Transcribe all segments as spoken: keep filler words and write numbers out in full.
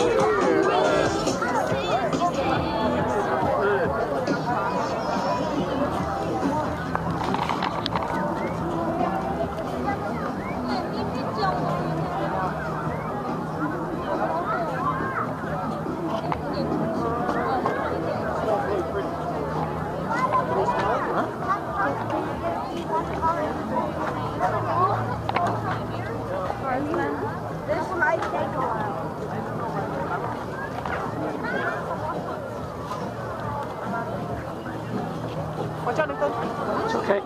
Watch out, Nathan. It's okay.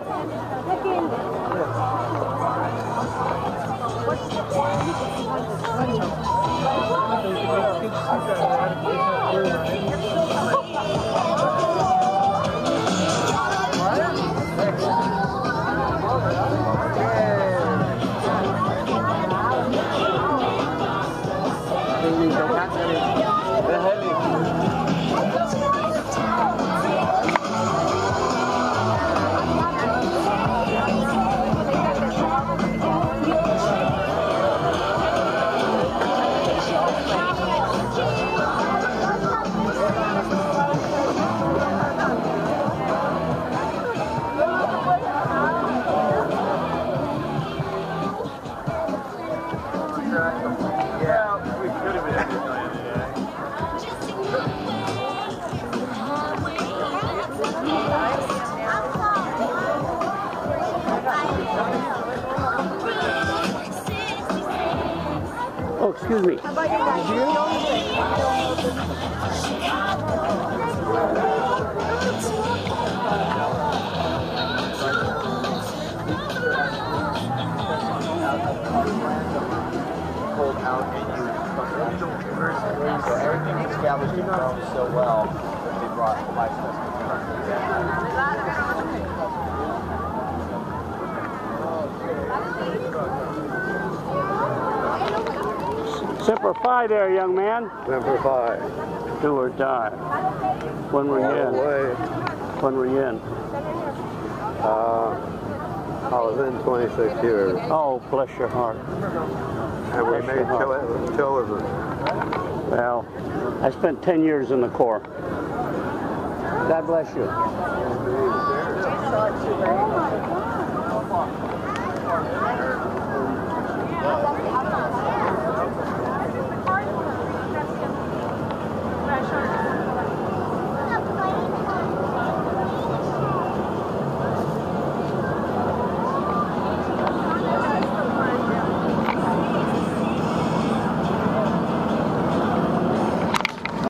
Oh, excuse me. Pulled out and you so everything established in Rome so well that they brought the license. Semper Fi there, young man. Semper Fi. Do or die. When were you in? Way. When were you in? Uh, I was in twenty-six years. Oh, bless your heart. And we Bless made your heart. chil children. Well, I spent ten years in the Corps. God bless you.